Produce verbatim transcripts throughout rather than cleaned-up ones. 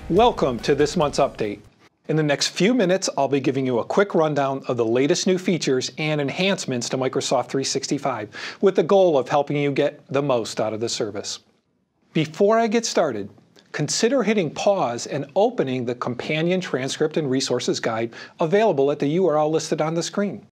Welcome to this month's update. In the next few minutes, I'll be giving you a quick rundown of the latest new features and enhancements to Microsoft three sixty-five, with the goal of helping you get the most out of the service. Before I get started, consider hitting pause and opening the companion transcript and resources guide available at the U R L listed on the screen.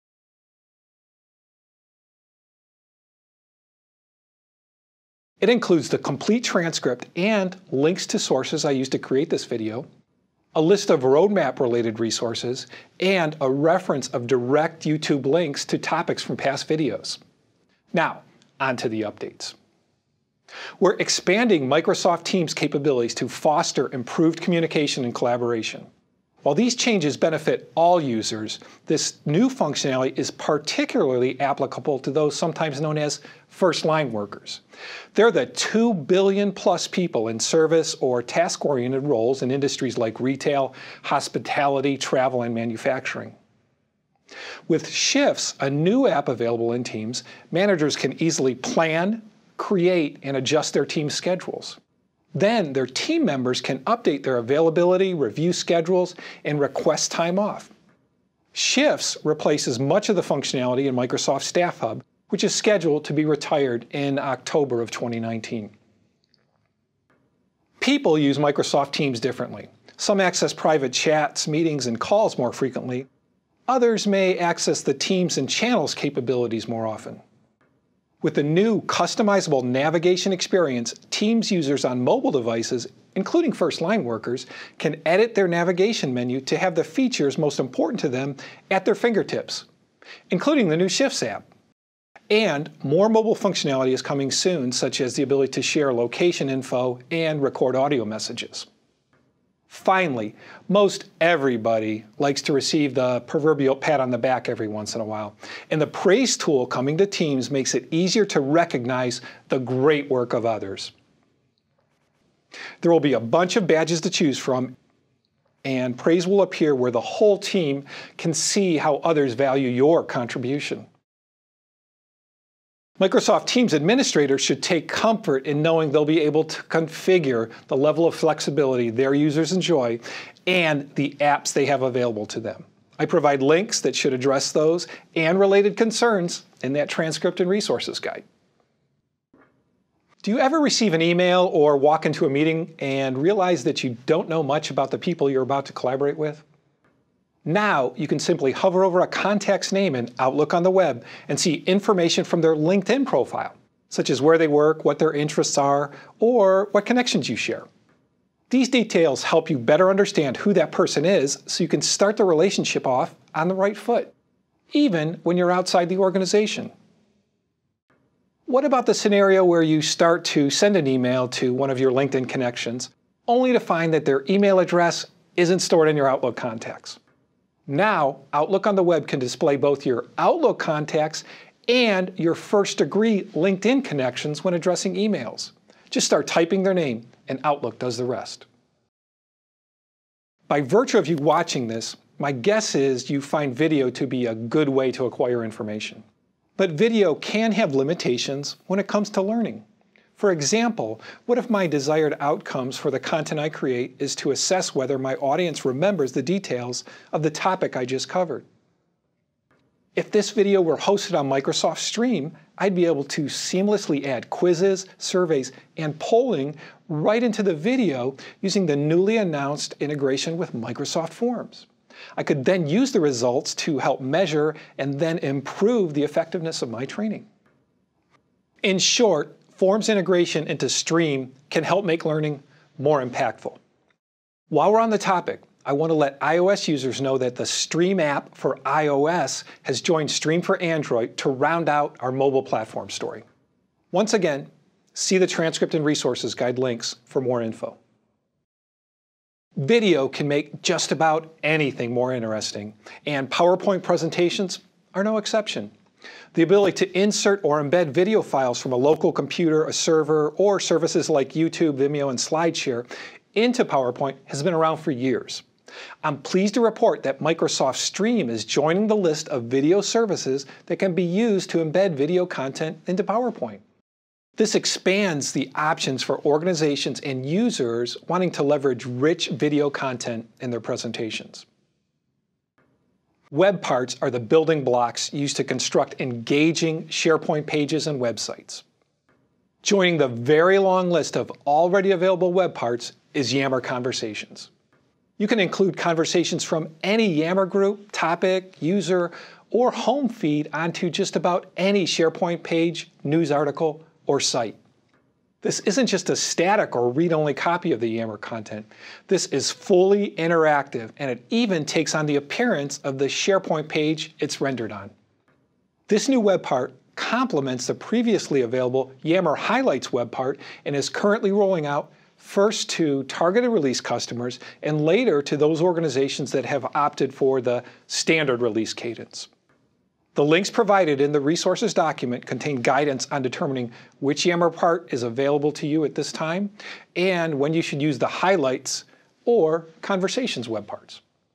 It includes the complete transcript and links to sources I used to create this video, a list of roadmap-related resources, and a reference of direct YouTube links to topics from past videos. Now, on to the updates. We're expanding Microsoft Teams capabilities to foster improved communication and collaboration. While these changes benefit all users, this new functionality is particularly applicable to those sometimes known as first-line workers. They're the two billion plus people in service or task-oriented roles in industries like retail, hospitality, travel, and manufacturing. With Shifts, a new app available in Teams, managers can easily plan, create, and adjust their team schedules. Then their team members can update their availability, review schedules, and request time off. Shifts replaces much of the functionality in Microsoft Staff Hub, which is scheduled to be retired in October of twenty nineteen. People use Microsoft Teams differently. Some access private chats, meetings, and calls more frequently. Others may access the Teams and Channels capabilities more often. With the new customizable navigation experience, Teams users on mobile devices, including first-line workers, can edit their navigation menu to have the features most important to them at their fingertips, including the new Shifts app. And more mobile functionality is coming soon, such as the ability to share location info and record audio messages. Finally, most everybody likes to receive the proverbial pat on the back every once in a while, and the praise tool coming to Teams makes it easier to recognize the great work of others. There will be a bunch of badges to choose from, and praise will appear where the whole team can see how others value your contribution. Microsoft Teams administrators should take comfort in knowing they'll be able to configure the level of flexibility their users enjoy and the apps they have available to them. I provide links that should address those and related concerns in that transcript and resources guide. Do you ever receive an email or walk into a meeting and realize that you don't know much about the people you're about to collaborate with? Now you can simply hover over a contact's name in Outlook on the web and see information from their LinkedIn profile, such as where they work, what their interests are, or what connections you share. These details help you better understand who that person is so you can start the relationship off on the right foot, even when you're outside the organization. What about the scenario where you start to send an email to one of your LinkedIn connections, only to find that their email address isn't stored in your Outlook contacts? Now, Outlook on the web can display both your Outlook contacts and your first-degree LinkedIn connections when addressing emails. Just start typing their name, and Outlook does the rest. By virtue of you watching this, my guess is you find video to be a good way to acquire information. But video can have limitations when it comes to learning. For example, what if my desired outcomes for the content I create is to assess whether my audience remembers the details of the topic I just covered? If this video were hosted on Microsoft Stream, I'd be able to seamlessly add quizzes, surveys, and polling right into the video using the newly announced integration with Microsoft Forms. I could then use the results to help measure and then improve the effectiveness of my training. In short, Forms integration into Stream can help make learning more impactful. While we're on the topic, I want to let iOS users know that the Stream app for iOS has joined Stream for Android to round out our mobile platform story. Once again, see the transcript and resources guide links for more info. Video can make just about anything more interesting, and PowerPoint presentations are no exception. The ability to insert or embed video files from a local computer, a server, or services like YouTube, Vimeo, and SlideShare into PowerPoint has been around for years. I'm pleased to report that Microsoft Stream is joining the list of video services that can be used to embed video content into PowerPoint. This expands the options for organizations and users wanting to leverage rich video content in their presentations. Web parts are the building blocks used to construct engaging SharePoint pages and websites. Joining the very long list of already available web parts is Yammer Conversations. You can include conversations from any Yammer group, topic, user, or home feed onto just about any SharePoint page, news article, or site. This isn't just a static or read-only copy of the Yammer content. This is fully interactive, and it even takes on the appearance of the SharePoint page it's rendered on. This new web part complements the previously available Yammer Highlights web part and is currently rolling out first to targeted release customers and later to those organizations that have opted for the standard release cadence. The links provided in the resources document contain guidance on determining which Yammer part is available to you at this time and when you should use the Highlights or Conversations web parts.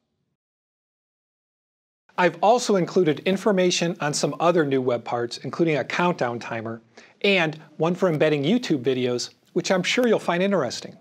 I've also included information on some other new web parts, including a countdown timer and one for embedding YouTube videos, which I'm sure you'll find interesting.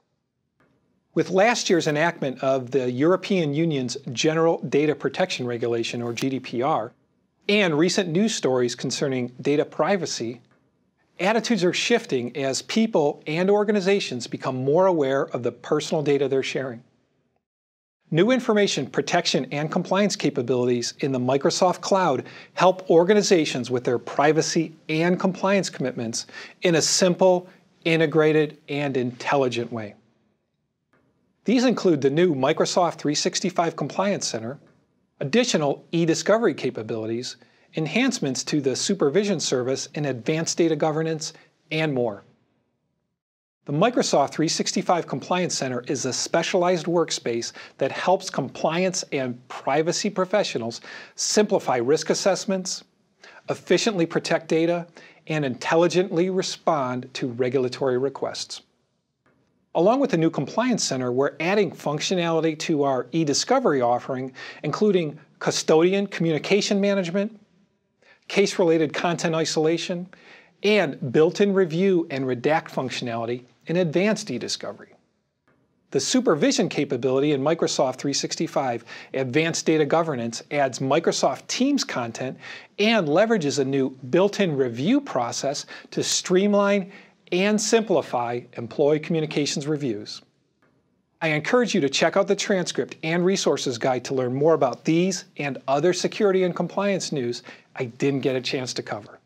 With last year's enactment of the European Union's General Data Protection Regulation, or G D P R, and recent news stories concerning data privacy, attitudes are shifting as people and organizations become more aware of the personal data they're sharing. New information protection and compliance capabilities in the Microsoft Cloud help organizations with their privacy and compliance commitments in a simple, integrated, and intelligent way. These include the new Microsoft three sixty-five Compliance Center, additional e-discovery capabilities, enhancements to the supervision service in advanced data governance, and more. The Microsoft three sixty-five Compliance Center is a specialized workspace that helps compliance and privacy professionals simplify risk assessments, efficiently protect data, and intelligently respond to regulatory requests. Along with the new Compliance Center, we're adding functionality to our e-discovery offering, including custodian communication management, case-related content isolation, and built-in review and redact functionality in advanced e-discovery. The supervision capability in Microsoft three sixty-five Advanced Data Governance adds Microsoft Teams content and leverages a new built-in review process to streamline and simplify employee communications reviews. I encourage you to check out the transcript and resources guide to learn more about these and other security and compliance news I didn't get a chance to cover.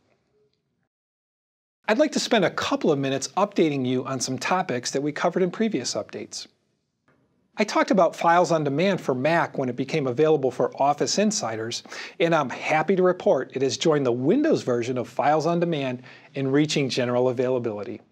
I'd like to spend a couple of minutes updating you on some topics that we covered in previous updates. I talked about Files on Demand for Mac when it became available for Office Insiders, and I'm happy to report it has joined the Windows version of Files on Demand in reaching general availability.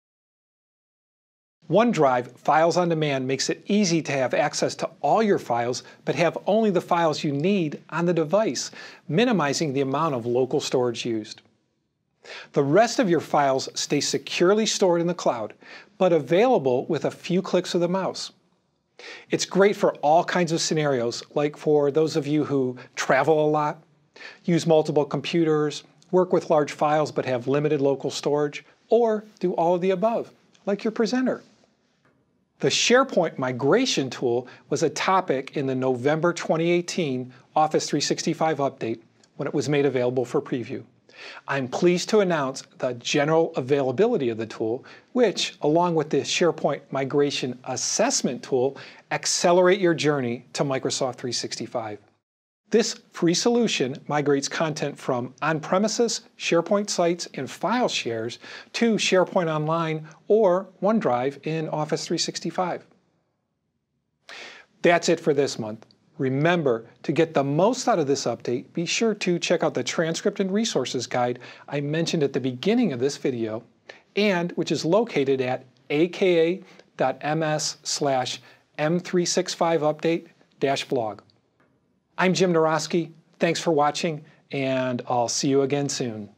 OneDrive Files on Demand makes it easy to have access to all your files, but have only the files you need on the device, minimizing the amount of local storage used. The rest of your files stay securely stored in the cloud, but available with a few clicks of the mouse. It's great for all kinds of scenarios, like for those of you who travel a lot, use multiple computers, work with large files but have limited local storage, or do all of the above, like your presenter. The SharePoint migration tool was a topic in the November twenty eighteen Office three sixty-five update when it was made available for preview. I'm pleased to announce the general availability of the tool, which, along with the SharePoint Migration Assessment tool, accelerate your journey to Microsoft three sixty-five. This free solution migrates content from on-premises SharePoint sites and file shares to SharePoint Online or OneDrive in Office three sixty-five. That's it for this month. Remember, to get the most out of this update, be sure to check out the transcript and resources guide I mentioned at the beginning of this video, and which is located at aka dot m s slash m three sixty-five update dash blog. I'm Jim Naroski. Thanks for watching, and I'll see you again soon.